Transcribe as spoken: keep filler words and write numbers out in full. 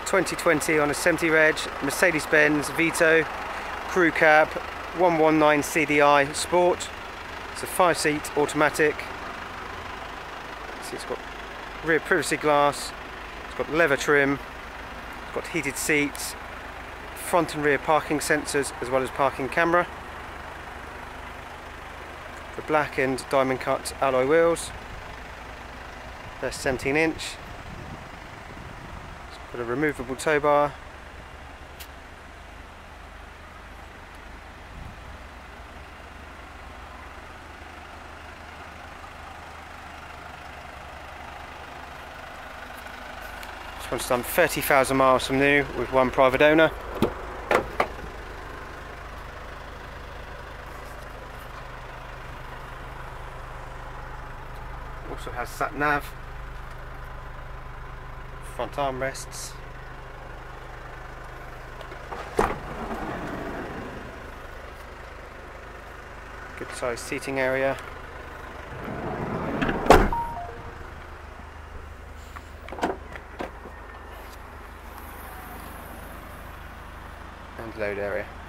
twenty twenty on a seventy reg Mercedes-Benz Vito crew cab one one nine C D I Sport. It's a five seat automatic. See, it's got rear privacy glass, it's got leather trim, it's got heated seats, front and rear parking sensors as well as parking camera. The black and diamond cut alloy wheels. They're seventeen inch. It's got a removable tow bar. This one's done thirty thousand miles from new with one private owner. Also has sat nav, front armrests, good sized seating area, and load area.